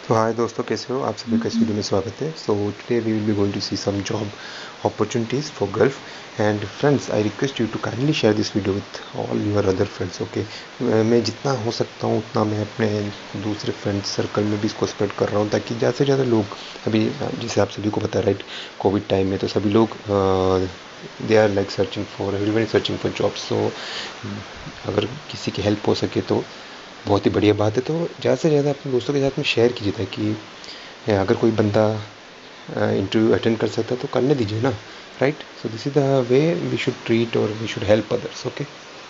तो हाय दोस्तों, कैसे हो आप सभी का इस वीडियो में स्वागत है। So today we will be going to see some job opportunities for gulf and friends. I request you to kindly share this video with all your other friends. Okay, मैं जितना हो सकता हूँ उतना मैं अपने दूसरे फ्रेंड्स सर्कल में भी इसको स्प्रेड कर रहा हूँ, ताकि ज़्यादा से ज़्यादा लोग अभी जैसे आप सभी को पता है राइट, कोविड टाइम में तो सभी लोग they are like searching for, everyone is searching for job. So अगर किसी की हेल्प हो सके तो बहुत ही बढ़िया बात है। तो ज़्यादा से ज़्यादा अपने दोस्तों के साथ में शेयर कीजिए, ताकि अगर कोई बंदा इंटरव्यू अटेंड कर सकता है तो करने दीजिए ना, right. So this is the way we should treat और we should help others. Okay,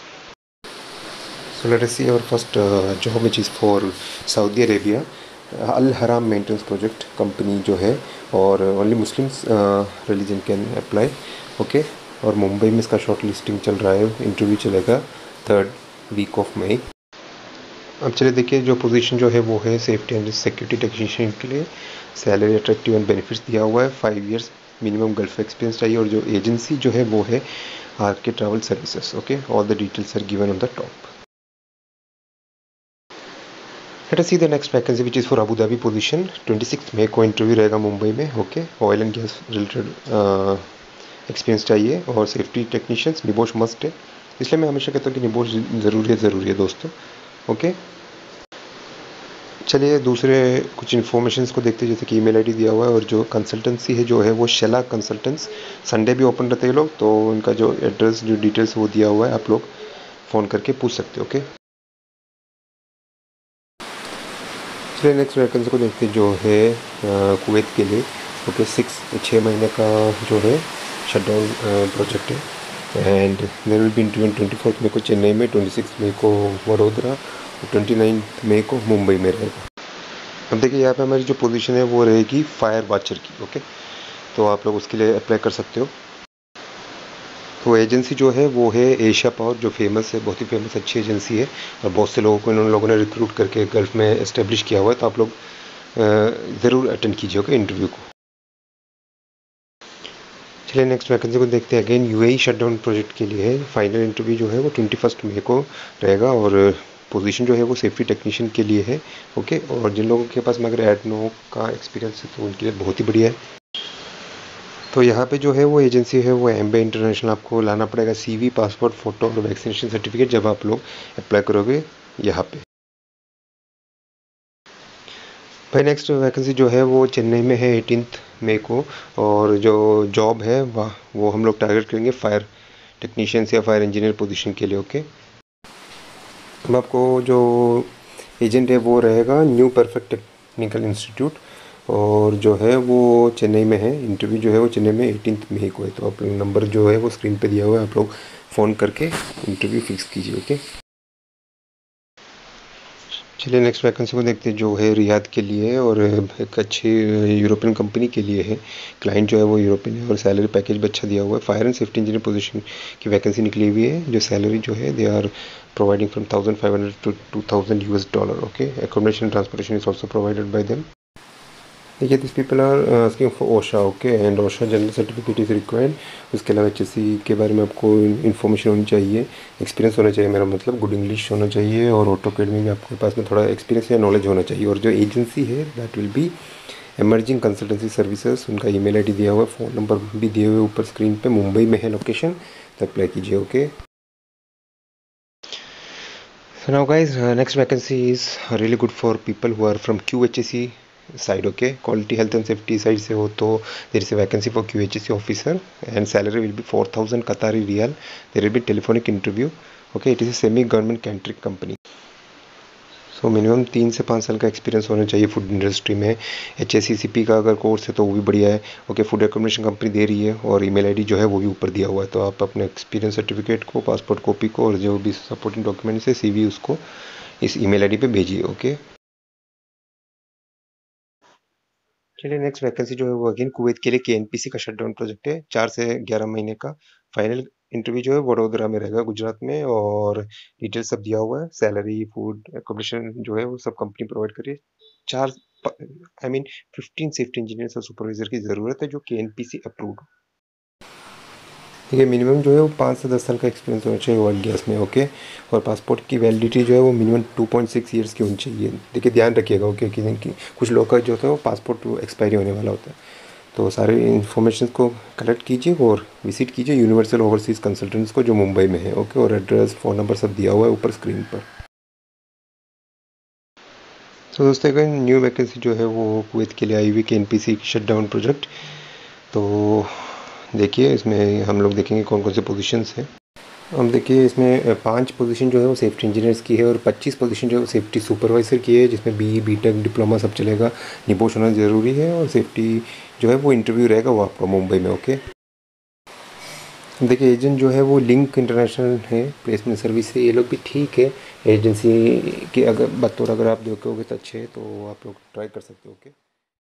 so let us see our first job which is for Saudi Arabia, Al Haram maintenance project company जो है, और only Muslims religion can apply. Okay, और मुंबई में इसका short listing चल रहा है, इंटरव्यू चलेगा 3rd वीक ऑफ मई। अब चलिए देखिए, जो पोजीशन जो है वो है सेफ्टी एंड सिक्योरिटी टेक्नीशियन के लिए। सैलरी अट्रैक्टिव एंड बेनिफिट्स दिया हुआ है, 5 इयर्स मिनिमम गल्फ एक्सपीरियंस चाहिए, और जो एजेंसी जो है वो है R K travel services. Okay, all the details are given on the top. Let us see the next vacancy which is for Abu Dhabi position. 26 मई को इंटरव्यू रहेगा मुंबई में। Okay, oil and gas related experience चाहिए, और safety technicians NEBOSH must है, इसलिए मैं हमेशा कहता हूँ कि निबोश ज़रूरी है दोस्तों। ओके, चलिए दूसरे कुछ इन्फॉर्मेशंस को देखते हैं, जैसे कि ईमेल आईडी दिया हुआ है, और जो कंसल्टेंसी है जो है वो शेला कंसल्टेंट्स। संडे भी ओपन रहते हैं लोग, तो उनका जो एड्रेस जो डिटेल्स वो दिया हुआ है, आप लोग फ़ोन करके पूछ सकते हो। ओके, चलिए नेक्स्ट वैकेंसी को देखते हैं, जो है कुवैत के लिए। ओके, 6 महीने का जो है शटडाउन प्रोजेक्ट है, and there will be interview 24 मई को चेन्नई में, 26 मई को वडोदरा, और 29 मई को मुंबई में रहेगा। अब देखिए यहाँ पे हमारी जो पोजीशन है वो रहेगी फायर वॉचर की। ओके, तो आप लोग उसके लिए अप्लाई कर सकते हो। तो एजेंसी जो है वो है एशिया पावर, जो फेमस है, बहुत ही फेमस अच्छी एजेंसी है, और बहुत से लोगों को इन लोगों ने रिक्रूट करके गल्फ में इस्टेब्लिश किया हुआ है। तो आप लोग ज़रूर अटेंड कीजिएगा इंटरव्यू को। चलिए नेक्स्ट वैकेंसी को देखते हैं। अगेन यूएई शटडाउन प्रोजेक्ट के लिए है। फाइनल इंटरव्यू जो है वो 21 मई को रहेगा, और पोजीशन जो है वो सेफ्टी टेक्नीशियन के लिए है। ओके, और जिन लोगों के पास में अगर एडनो का एक्सपीरियंस है तो उनके लिए बहुत ही बढ़िया है। तो यहाँ पे जो है वो एजेंसी है वो एम्बे इंटरनेशनल। आपको लाना पड़ेगा सीवी, पासपोर्ट, फ़ोटो और वैक्सीनेशन सर्टिफिकेट जब आप लोग अप्लाई करोगे यहाँ पे। भाई नेक्स्ट वैकेंसी जो है वो चेन्नई में है 18 मई को, और जो जॉब है वह वो हम लोग टारगेट करेंगे फायर टेक्नीशियंस या फायर इंजीनियर पोजीशन के लिए। ओके, अब आपको जो एजेंट है वो रहेगा न्यू परफेक्ट टेक्निकल इंस्टीट्यूट, और जो है वो चेन्नई में है। इंटरव्यू जो है वो चेन्नई में 18 मई को है। तो आप नंबर जो है वो स्क्रीन पे दिया हुआ है, आप लोग फ़ोन करके इंटरव्यू फिक्स कीजिए। ओके, चलिए नेक्स्ट वैकेंसी को देखते हैं, जो है रियाद के लिए, और एक अच्छी यूरोपियन कंपनी के लिए है। क्लाइंट जो है वो यूरोपियन है, और सैलरी पैकेज भी अच्छा दिया हुआ है। Fire and safety engineer position की वैकेंसी निकली हुई है, जो सैलरी जो है they are providing from 1500 to $2000। Okay, accommodation transportation is also provided by them. देखिए this people are asking for OSHA. Okay, and OSHA general certificate is required. उसके अलावा एचएससी के बारे में आपको इन्फॉर्मेशन होनी चाहिए, एक्सपीरियंस होना चाहिए, मेरा मतलब गुड इंग्लिश होना चाहिए, और ऑटोकेड में भी आपके पास में थोड़ा एक्सपीरियंस या नॉलेज होना चाहिए। और जो एजेंसी है that will be emerging consultancy services. उनका ईमेल आईडी दिया हुआ है, फ़ोन नंबर भी दिए हुए ऊपर स्क्रीन पे, मुंबई में है लोकेशन, तो अप्लाई कीजिए। Okay, so now guys, next vacancy is really good for people who are from QHSE side. Okay, quality health and safety side से हो तो there is a vacancy for QHSE officer, and salary will be 4000 Qatari riyal. There will be telephonic interview. Okay, it is a semi government contract company. So minimum 3 से 5 साल का experience होना चाहिए food industry में। HACCP का अगर course है तो वो भी बढ़िया है। ओके, फूड एकोमोडेशन कंपनी दे रही है, और ईमेल आईडी जो है वो भी ऊपर दिया हुआ है। तो आप अपने एक्सपीरियंस सर्टिफिकेट को, पासपोर्ट कॉपी को, और जो भी सपोर्टिंग डॉक्यूमेंट्स है CV, उसको इस ईमेल आईडी पे भेजिए। ओके, चलिए नेक्स्ट वैकेंसी जो है वो अगेन कुवैत के लिए KNPC का शटडाउन प्रोजेक्ट है, 4 से 11 महीने का। फाइनल इंटरव्यू जो है वडोदरा में रहेगा, गुजरात में, और डिटेल सब दिया हुआ है। सैलरी, फूड, एकोमोडेशन जो है वो सब कंपनी प्रोवाइड करिए। चार आई मीन 15 सेफ्टी इंजीनियर्स और सुपरवाइजर की ज़रूरत है जो KNPC अप्रूव्ड हो। देखिए मिनिमम जो है वो 5 से 10 साल का एक्सपीरियंस होना चाहिए ऑयल गैस में, ओके। और पासपोर्ट की वैलिडिटी जो है वो मिनिमम 2.6 ईयर्स की होनी चाहिए। देखिए ध्यान रखिएगा, ओके, कि कुछ लोग का जो होता है वो पासपोर्ट एक्सपायरी होने वाला होता है। तो सारे इन्फॉर्मेशन को कलेक्ट कीजिए और विजिट कीजिए यूनिवर्सल ओवरसीज़ कंसल्टेंट्स को जो मुंबई में है, ओके। और एड्रेस, फ़ोन नंबर सब दिया हुआ है ऊपर स्क्रीन पर। तो दोस्तों अगर न्यू वैकेंसी जो है वो कुवैत के लिए आई हुई, KNPC शटडाउन प्रोजेक्ट। तो देखिए इसमें हम लोग देखेंगे कौन कौन से पोजीशंस हैं। हम देखिए इसमें 5 पोजीशन जो है वो सेफ्टी इंजीनियर्स की है और 25 पोजीशन जो है वो सेफ्टी सुपरवाइज़र की है, जिसमें BE BTech डिप्लोमा सब चलेगा। निपोश होना ज़रूरी है और सेफ्टी जो है वो इंटरव्यू रहेगा वो आपका मुंबई में, ओके। देखिए एजेंट जो है वो लिंक इंटरनेशनल है, प्लेसमेंट सर्विस से, ये लोग भी ठीक है। एजेंसी की अगर बतौर अगर आप देखोगे तो अच्छे है, तो आप लोग ट्राई कर सकते हो, ओके।